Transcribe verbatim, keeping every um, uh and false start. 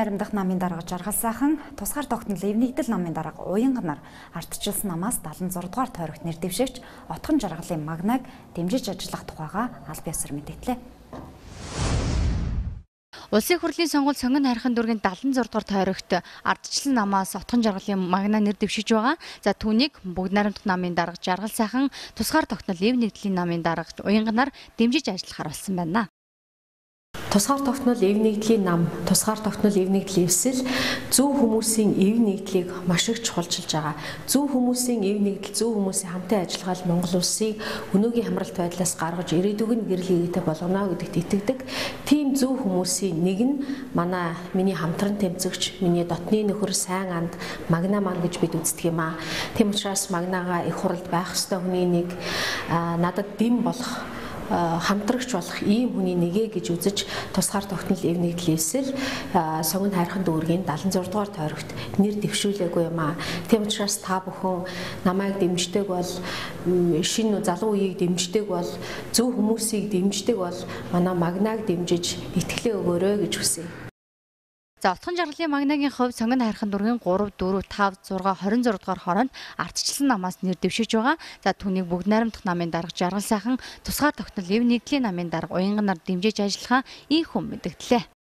найрамдах намын дарга жаргал сайхан тусгаар тогтнол эвнэгдэл намын дарга уянга нар ардчилсан намаас даалан зураг дугаар тойрогт нэр дэвшигч отхон жаргалын магнаг дэмжиж ажиллах тухайга аль биесээр мэдээллээ. Улсын хурлын сонгуульд сонгон хайрхан дүүргийн даалан зураг дугаар тойрогт ардчлан намаас отхон жаргалын магнаа нэр дэвшиж байгаа. За түүнийг бүгд найрамдах намын дарга жаргал сайхан тусгаар тогтнол эвнэгдлийн намын дарга уянга нар дэмжиж ажиллахаар болсон байна. Тусгаар тогтнол эв нэгдлийн нам, тусгаар тогтнол эв нэгдлийн эвсэл зөв хүмүүсийн эв нэгдлийг маш их чухалчилж байгаа. Зөв хүмүүсийн эв нэгдэл, зөв хүмүүсийн хамтын ажиллагаал Монгол улсыг өнөөгийн хамралт байдлаас гаргаж ирээдүг нь гэрэл хийгээтэй болгоно гэдэгт итгэдэг. Тийм зөв хүмүүсийн нэг нь манай миний хамтран тэмцэгч, миний дотны нөхөр сайн анд Магна маань гэж бид үздэг юм аа. Тийм учраас Магнагаа их хуралд байх ёстой хүний нэг надад дэм болох хамтрагч болох ийм хүний нэгэ гэж үзэж тусгаар тогтнол эв нэгдлийн эсэл сонгон хайрхан дүүргийн даалан зураг дугаар тойрогт нэр дэвшүүлээгүй юм аа. Тийм учраас та бүхэн намайг дэмждэг бол шинэ залуу үеийг дэмждэг бол зөв хүмүүсийг дэмждэг бол манай Магнаг дэмжиж итгэлээ өгөөрэй гэж хүсье. За отхон жаргалын магнагийн хувьд сонгон хайрхан дүүргийн три, дөрөв, тавь, зураг, хорин зураг дугаар хооронд ардчлан намаас нэр дэвшиж байгаа. За түүнийг бүгд найрамдах намын дарга жаргал сайхан тусгаар тогтнол эв нэгдлийн намын дарга уянга нар дэмжиж ажиллахаа ийм хүн мэдгдлээ.